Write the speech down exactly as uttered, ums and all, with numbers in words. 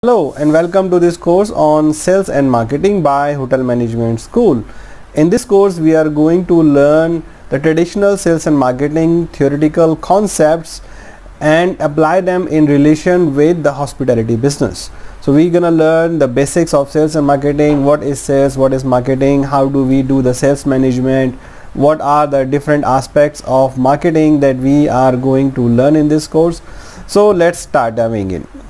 Hello and welcome to this course on sales and marketing by Hotel Management School. In this course we are going to learn the traditional sales and marketing theoretical concepts and apply them in relation with the hospitality business. So we're gonna learn the basics of sales and marketing, what is sales, what is marketing, how do we do the sales management, what are the different aspects of marketing that we are going to learn in this course. So let's start diving in.